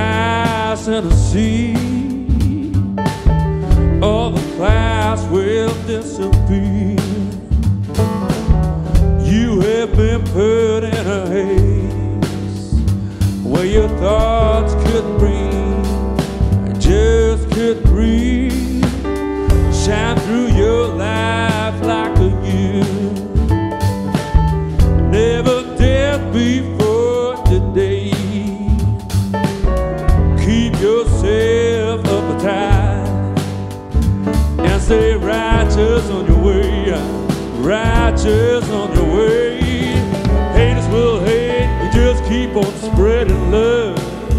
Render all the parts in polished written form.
eyes and the sea, all the clouds will disappear. You have been put in a haze where your thoughts couldn't breathe, just couldn't breathe. Shine through your life like a youth, never dead before today. Keep yourself uptight and stay righteous on your way, righteous on your way. Haters will hate, we just keep on spreading love.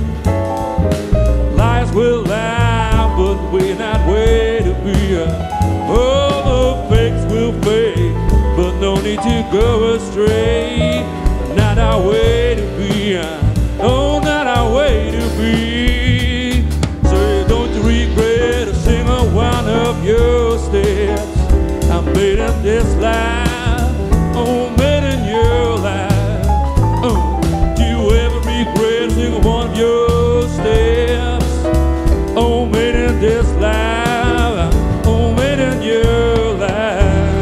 Lies will lie, but we're not where to be. All the fakes will fade, but no need to go astray. Not our way to be, oh, not our way to be. So don't you regret a single one of your steps. I made in this life, oh, made in your life. Do you ever regret a single one of your steps? Oh, made in this life, oh, made in your life.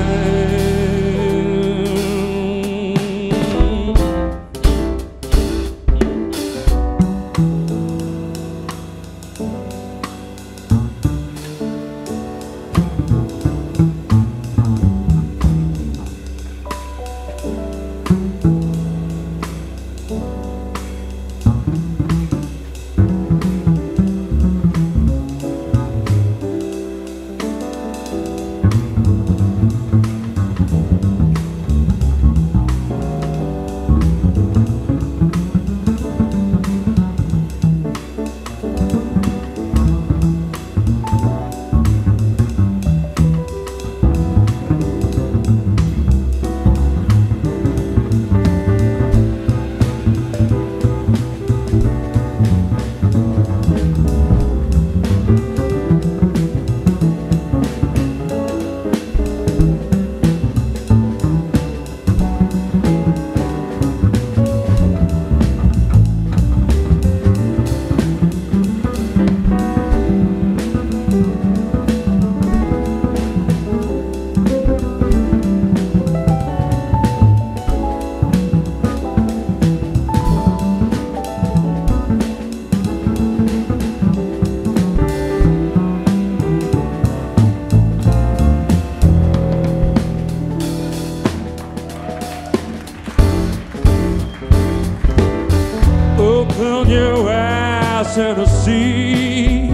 Open your eyes and the sea,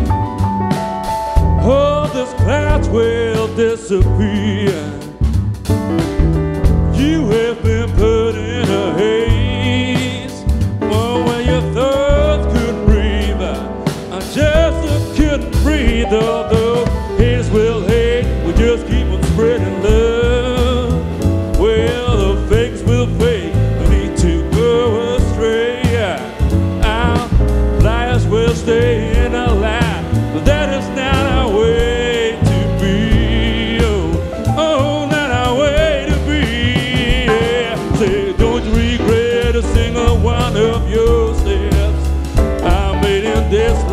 all these clouds will disappear. You have been put in a haze, oh, where your thoughts couldn't breathe, I just couldn't breathe. Although haters will hate, we just keep on spreading love. Well, the fakes will fade, no need to go astray. We'll stay in our life, but that is not our way to be. Oh, not our way to be. Yeah. Say, don't you regret a single one of your steps. I made in this